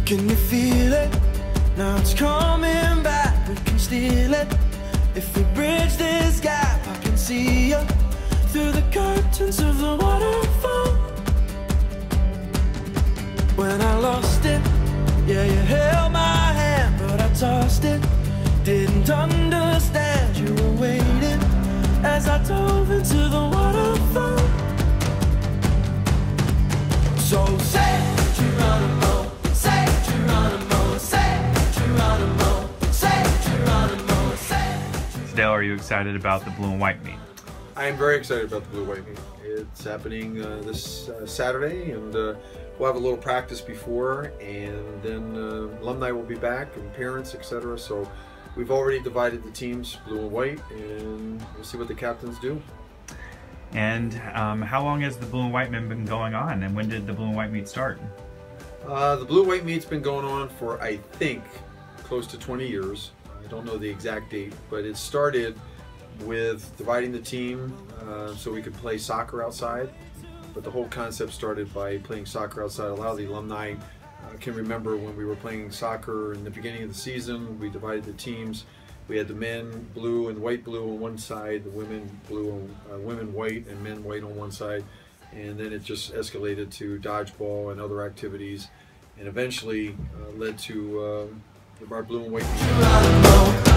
Can you feel it? Now it's coming back, we can steal it. If we bridge this gap, I can see you through the curtains of the waterfall. When I lost it, yeah, you held my hand, but I tossed it. Didn't understand you were waiting as I dove into the waterfall. So say Geronimo, say Geronimo, say Geronimo, say Geronimo, say. Dale, are you excited about the blue and white meet? I am very excited about the blue white meet. It's happening this Saturday, and we'll have a little practice before, and then alumni will be back and parents, etc. So we've already divided the teams blue and white, and we'll see what the captains do. And how long has the blue and white meet been going on, and when did the blue and white meet start? The blue white meet's been going on for, I think, close to 20 years. I don't know the exact date, but it started with dividing the team so we could play soccer outside. But the whole concept started by playing soccer outside. A lot of the alumni can remember when we were playing soccer in the beginning of the season. We divided the teams. We had the men blue and white blue on one side, the women blue, women white and men white on one side, and then it just escalated to dodgeball and other activities, and eventually led to our blue and white team.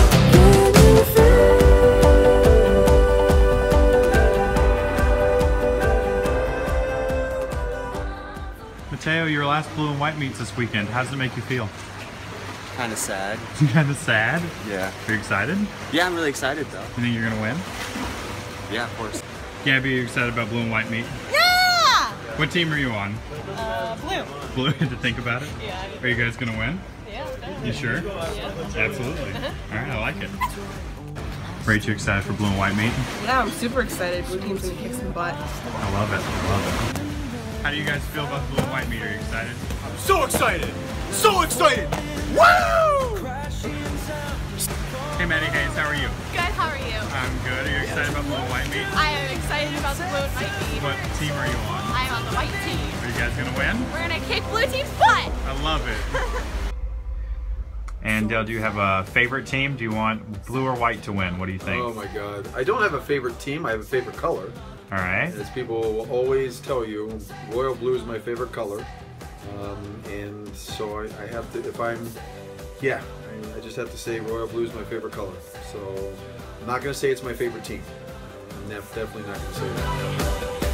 Mateo, your last blue and white meets this weekend. How does it make you feel? Kind of sad. Kind of sad? Yeah. Are you excited? Yeah, I'm really excited though. You think you're gonna win? Yeah, of course. Gabby, are you excited about blue and white meet? Yeah! What team are you on? Blue. Blue, to think about it? Yeah. Are you guys gonna win? Yeah. You sure? Yeah. Absolutely. Alright, I like it. Rach, you excited for blue and white meet? Yeah, I'm super excited. Blue team's gonna kick some butt. I love it. I love it. How do you guys feel about the blue and white meet? Are you excited? I'm so excited! So excited! Woo! Hey Maddie Hayes, how are you? Good, how are you? I'm good. Are you excited about blue and white meet? I am excited about the blue and white team. What team are you on? I'm on the white team. Are you guys gonna win? We're gonna kick blue team's butt! I love it. And Dale, do you have a favorite team? Do you want blue or white to win? What do you think? Oh my God. I don't have a favorite team, I have a favorite color. All right. As people will always tell you, royal blue is my favorite color. And so I have to, if I'm, yeah, I just have to say royal blue is my favorite color. So I'm not going to say it's my favorite team. I'm definitely not going to say that.